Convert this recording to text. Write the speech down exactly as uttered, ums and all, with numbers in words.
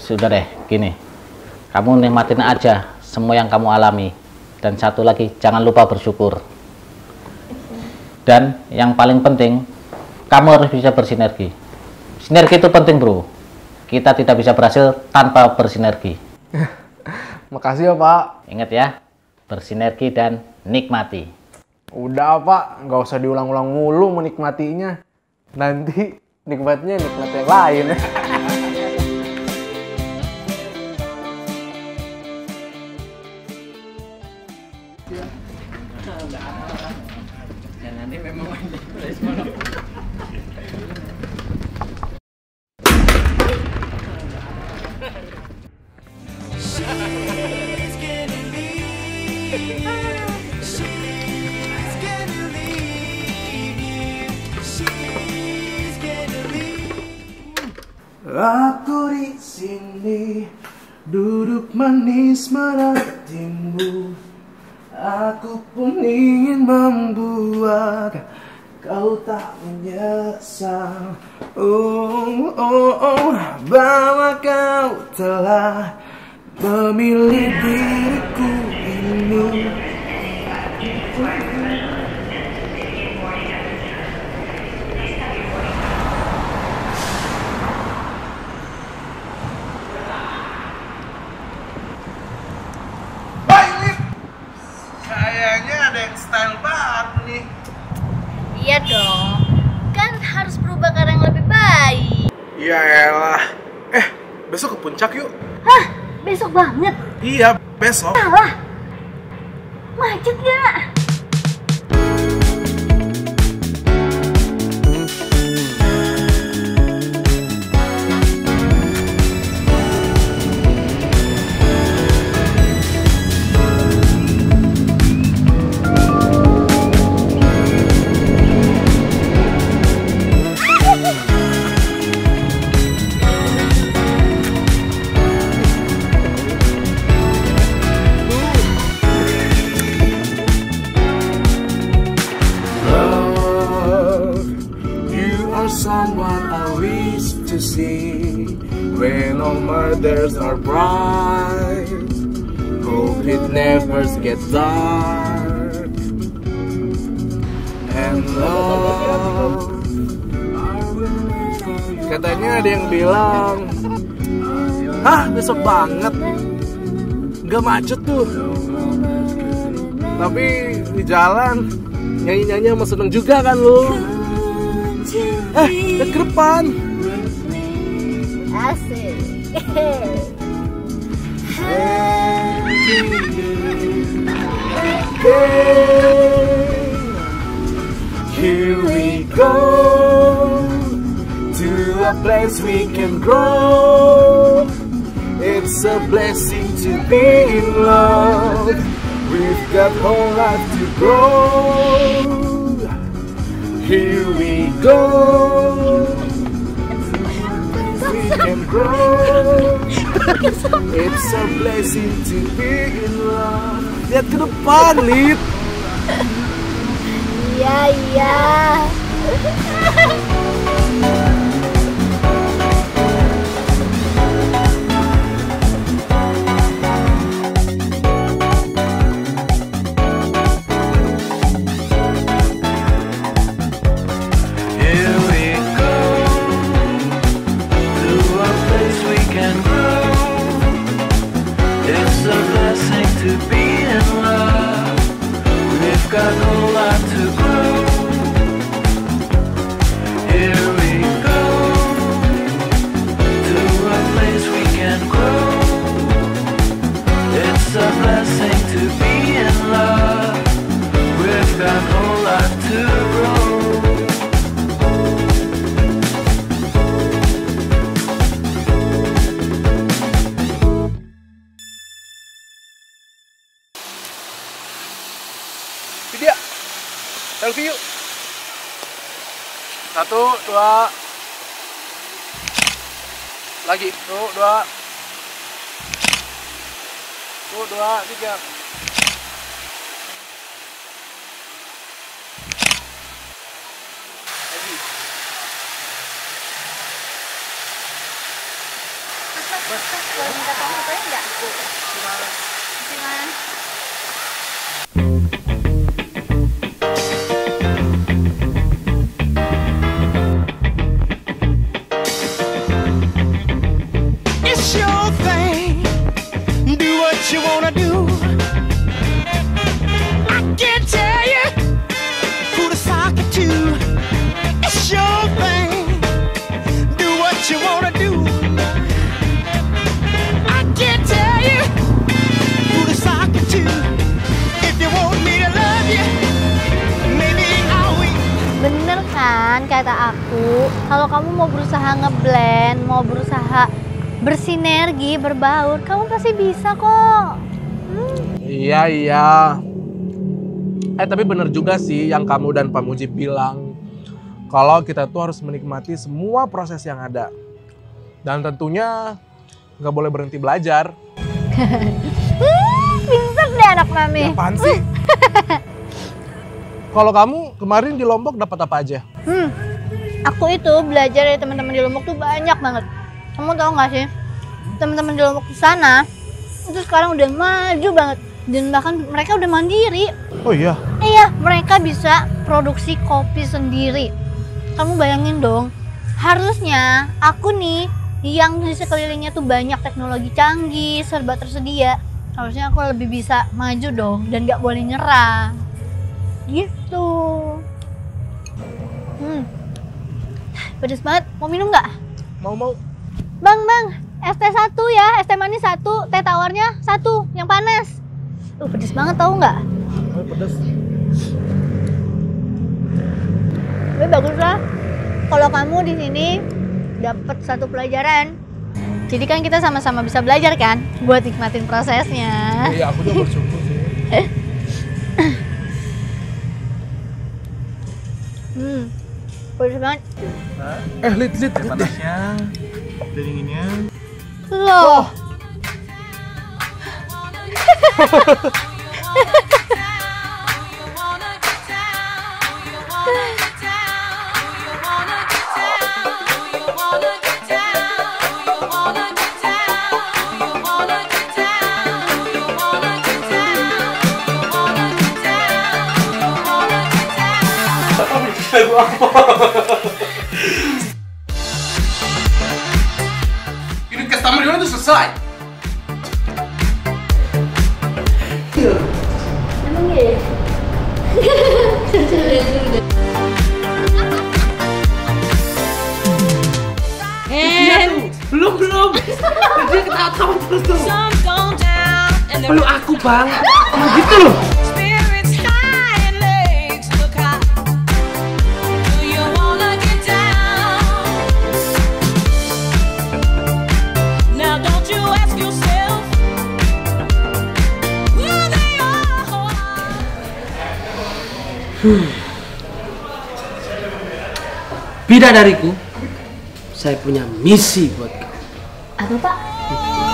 sudah deh, gini. Kamu nikmatin aja semua yang kamu alami. Dan satu lagi, jangan lupa bersyukur. Dan yang paling penting, kamu harus bisa bersinergi. Sinergi itu penting, bro. Kita tidak bisa berhasil tanpa bersinergi. Makasih ya, Pak. Ingat ya, bersinergi dan nikmati. Udah, Pak. Nggak usah diulang-ulang mulu menikmatinya. Nanti nikmatnya nikmat yang lain ya. Aku di sini duduk manis menantimu. Aku pun ingin membuat kau tak menyesal. Oh, oh, oh, bahwa kau telah memilih diriku ini. Kayaknya ada yang style baru nih. Iya dong, kan harus berubah ke arah yang lebih baik. Ya elah. Eh, besok ke puncak yuk. Hah? Besok banget? Iya, besok. Salah. Macet gak? Someone I wish to see when all mothers are bright. Hope it never gets dark. And love. Katanya ada yang bilang, hah besok banget, gak macet tuh. Tapi di jalan nyanyi-nyanyi sama seneng juga kan lu. Eh, ke depan. Asik. Here we go to a place we can grow. It's a blessing to be in love. We've got whole life to grow. Here we go. We can grow. It's a blessing to be in love. Lihat ke depan, Lid. Iya, iya. To be in love, we've got a lot to grow. Here we go to a place we can grow. It's a blessing to be in love. We've got a lot to grow. Dia, selfie yuk. Satu, dua. Lagi, tuh, dua. Tuh, dua, tiga. Lagi. Boleh minta tolong fotonya nggak? Gimana? Gimana? It's your thing. Do what you wanna do. I can't tell you who to sock it to. It's your thing. Do what you wanna do. I can't tell you who to sock it to. If you want me to love you, maybe I'll wait. Bener kan kata aku, kalau kamu mau berusaha ngeblend, mau berusaha bersinergi, berbaur, kamu pasti bisa kok. Hmm. Iya, iya. Eh, tapi bener juga sih yang kamu dan Pak Mujib bilang. Kalau kita tuh harus menikmati semua proses yang ada. Dan tentunya nggak boleh berhenti belajar. Hmm, pinter deh anak mami. Apaan sih? Kalau kamu kemarin di Lombok dapat apa aja? Hmm, aku itu belajar dari teman-teman di Lombok tuh banyak banget. Kamu tahu nggak sih, teman-teman di Lombok di sana itu sekarang udah maju banget dan bahkan mereka udah mandiri. Oh iya? Iya, mereka bisa produksi kopi sendiri. Kamu bayangin dong, harusnya aku nih yang di sekelilingnya tuh banyak teknologi canggih, serba tersedia. Harusnya aku lebih bisa maju dong dan nggak boleh nyerah. Gitu. Hmm. Pedes banget, mau minum nggak? Mau, mau. Bang, bang, es teh satu ya, es teh manis satu, teh tawarnya satu, yang panas. Uh, pedes banget tahu nggak? Oh, pedas. Tapi bagus lah, kalau kamu di sini dapat satu pelajaran. Jadi kan kita sama-sama bisa belajar kan, buat nikmatin prosesnya. Iya, aku juga bersyukur sih. Hmm, pedes banget. Eh, lit, lit, lit deh. Panasnya, dinginnya. Loh. Ini customer itu selesai. Emang ya? Eh, belum belum. Dia ketawa-tawa terus tuh. Peluk aku bang. Oh, gitu loh. Bidadariku, saya punya misi buat kamu. Apa, Pak?